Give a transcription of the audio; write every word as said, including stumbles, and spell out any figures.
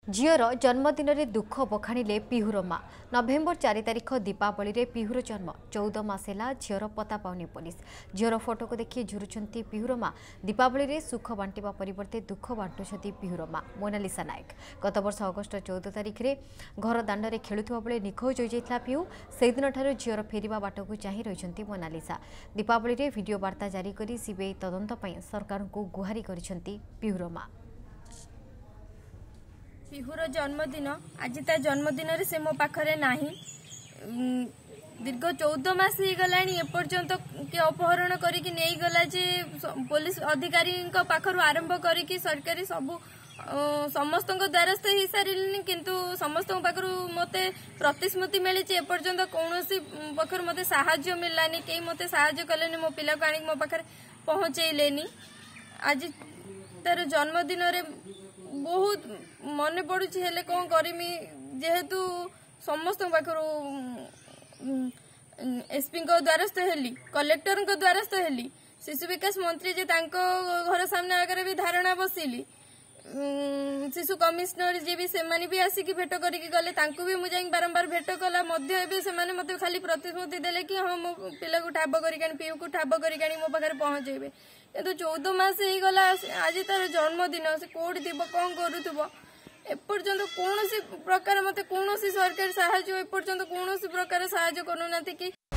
झीर जन्मदिन में दुख बखाणिले पिहुर माँ। नवेम्बर चार तारिख दीपावली रे पिहुर जन्म। चौदह मास है झीर पता पाउनी पुलिस। झीर फोटो को देखि झुरुंट पिहुर माँ। दीपावली रे सुख बांटिबा परिवर्ते दुख बांटुछंती पिहुर माँ मोनालिसा नायक। गत वर्ष अगस्ट चौदह तारिख रे घर दांडे खेलुवा बेले निखोज हो जाइथिला पिहु। से दिन ठारू झीर फेरिबा बाटकू चाहि रहिछंती मोनालिसा। दीपावली रे वीडियो वार्ता जारी करी सीबीआई तदंत पई सरकार को गुहारी करिछंती पिहुर माँ। पिहुर जन्मदिन आज ता जन्मदिन रे से मो पाखरे नाही। दीर्घ चौदह मास ही गलानी एपर्यंत के अपहरण करिकी नहीं गला जे पुलिस अधिकारी पाखरु आरंभ करिकी सरकारी सबु समस्त द्वारस्थ हो सारे किंतु समस्त पाखरु मते प्रतिश्रुति मिली एपर्यंत कौन पाखर मते साहाय्य मिललानी कई मते साहाय्य कलेनी मो पिला को आनी मो पाखरे पहुंचेलेनी। आज तार जन्मदिन रे बहुत मन पड़ुची हेले कौन करमी जेहेतु समस्त पाखरु एसपी द्वारस्थ हेली कलेक्टर द्वारस्थ हेली शिशु विकास मंत्री जे तांको घर सामने आगे भी धारणा बसिली शिशु कमिश्नर जी भी सेमानी भी आसिकी भेट करिकी गले तांको भी मुझे बारंबार भेट कला मध्य एबे सेमाने मते खाली प्रतिश्रुति देले कि हां मो पिला को ठाब करिकानी पीयू को ठाब करिकानी मो पाखरे पहुंचेबे किंतु चौदह मास ही गला आज तार जन्मदिन से कोड थी कौन करूब एपर्यंत कौन प्रकार मत कौन सरकारी साहाय्य एपर्यंत कौन प्रकार साहाय्य करूना कि